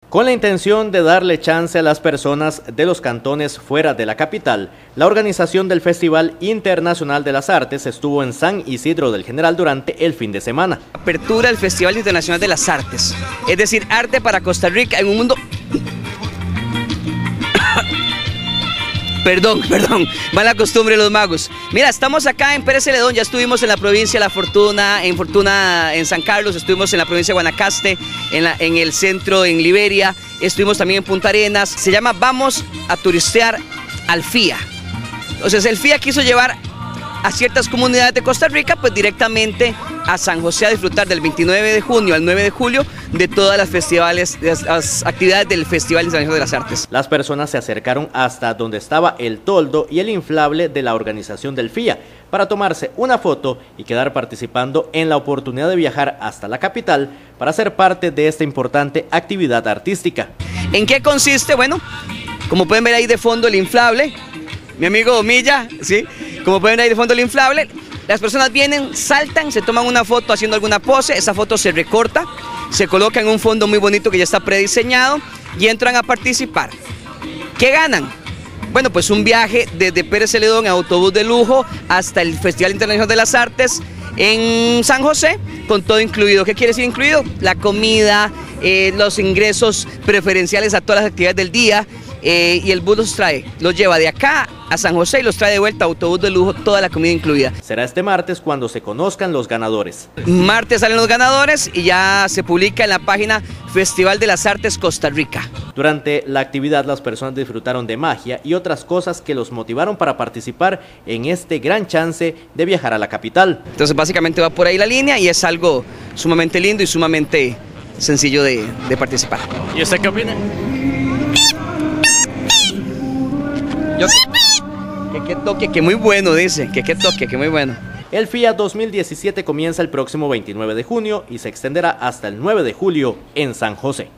Con la intención de darle chance a las personas de los cantones fuera de la capital, la organización del Festival Internacional de las Artes estuvo en San Isidro del General durante el fin de semana. Apertura del Festival Internacional de las Artes, es decir, arte para Costa Rica en un mundo... Perdón, mala costumbre de los magos. Mira, estamos acá en Pérez Celedón, ya estuvimos en la provincia de La Fortuna, en San Carlos, estuvimos en la provincia de Guanacaste, en el centro, en Liberia, estuvimos también en Punta Arenas. Se llama Vamos a Turistear al FIA. Entonces el FIA quiso llevar a ciertas comunidades de Costa Rica, pues directamente a San José a disfrutar del 29 de junio al 9 de julio de todas las actividades del Festival Internacional de las Artes. Las personas se acercaron hasta donde estaba el toldo y el inflable de la organización del FIA para tomarse una foto y quedar participando en la oportunidad de viajar hasta la capital para ser parte de esta importante actividad artística. ¿En qué consiste? Bueno, como pueden ver ahí de fondo el inflable, mi amigo Milla, ¿sí? Como pueden ver ahí de fondo el inflable, las personas vienen, saltan, se toman una foto haciendo alguna pose, esa foto se recorta, se coloca en un fondo muy bonito que ya está prediseñado y entran a participar. ¿Qué ganan? Bueno, pues un viaje desde Pérez Celedón en autobús de lujo hasta el Festival Internacional de las Artes en San José, con todo incluido. ¿Qué quiere decir incluido? La comida, los ingresos preferenciales a todas las actividades del día. Y el bus los lleva de acá a San José y los trae de vuelta a autobús de lujo, toda la comida incluida. Será este martes cuando se conozcan los ganadores. Martes salen los ganadores y ya se publica en la página Festival de las Artes Costa Rica. Durante la actividad las personas disfrutaron de magia y otras cosas que los motivaron para participar en este gran chance de viajar a la capital. Entonces básicamente va por ahí la línea y es algo sumamente lindo y sumamente sencillo de participar. ¿Y usted qué opina? Que toque, que muy bueno, dice, que toque, que muy bueno. El FIA 2017 comienza el próximo 29 de junio y se extenderá hasta el 9 de julio en San José.